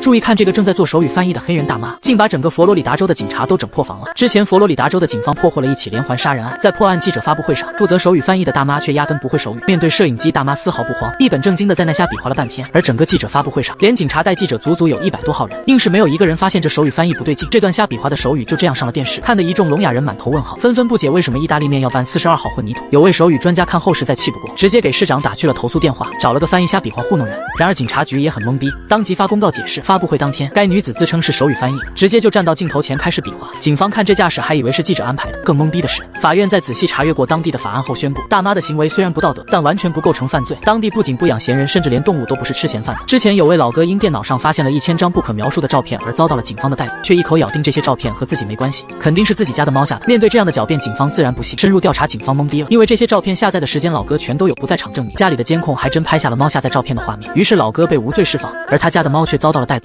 注意看这个正在做手语翻译的黑人大妈，竟把整个佛罗里达州的警察都整破防了。之前佛罗里达州的警方破获了一起连环杀人案，在破案记者发布会上，负责手语翻译的大妈却压根不会手语，面对摄影机，大妈丝毫不慌，一本正经的在那瞎比划了半天。而整个记者发布会上，连警察带记者足足有100多号人，硬是没有一个人发现这手语翻译不对劲。这段瞎比划的手语就这样上了电视，看得一众聋哑人满头问号，纷纷不解为什么意大利面要拌42号混凝土。有位手语专家看后实在气不过，直接给市长打去了投诉电话，找了个翻译瞎比划糊弄人。然而警察局也很懵逼，当即发公告解释，发布会当天，该女子自称是手语翻译，直接就站到镜头前开始比划。警方看这架势还以为是记者安排的，更懵逼的是，法院在仔细查阅过当地的法案后宣布，大妈的行为虽然不道德，但完全不构成犯罪。当地不仅不养闲人，甚至连动物都不是吃闲饭的。之前有位老哥因电脑上发现了1000张不可描述的照片而遭到了警方的逮捕，却一口咬定这些照片和自己没关系，肯定是自己家的猫下的。面对这样的狡辩，警方自然不信，深入调查，警方懵逼了，因为这些照片下载的时间老哥全都有不在场证明，家里的监控还真拍下了猫下载照片的画面，于是老哥被无罪释放，而他家的猫却遭到了逮捕。